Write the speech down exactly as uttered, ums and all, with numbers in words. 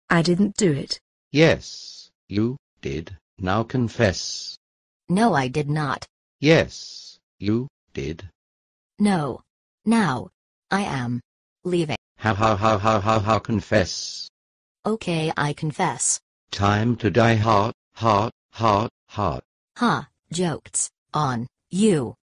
I didn't do it. Yes, you did. Now confess. No, I did not. Yes, you did. No. Now. I am leaving. How how how how how how confess. Okay, I confess. Time to die, heart, heart, heart, heart. Ha, jokes on you.